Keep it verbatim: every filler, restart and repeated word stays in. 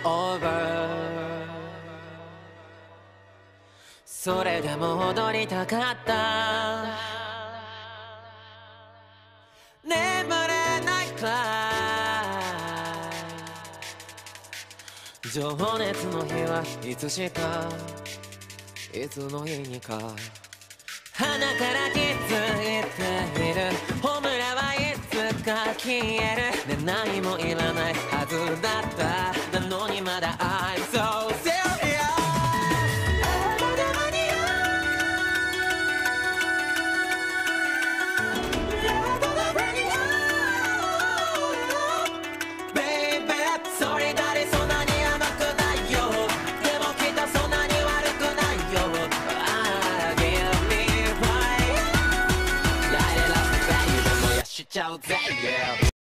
over それでも踊りたかった眠れないくらい情熱の日はいつしかいつの日にか鼻から気づいているホムラはいつか消える、ね、何もいらないはずだったなのにまだ I'm so serious まだ間に合う Baby それなりそんなに甘くないよでもきっとそんなに悪くないよしちゃうぜ、yeah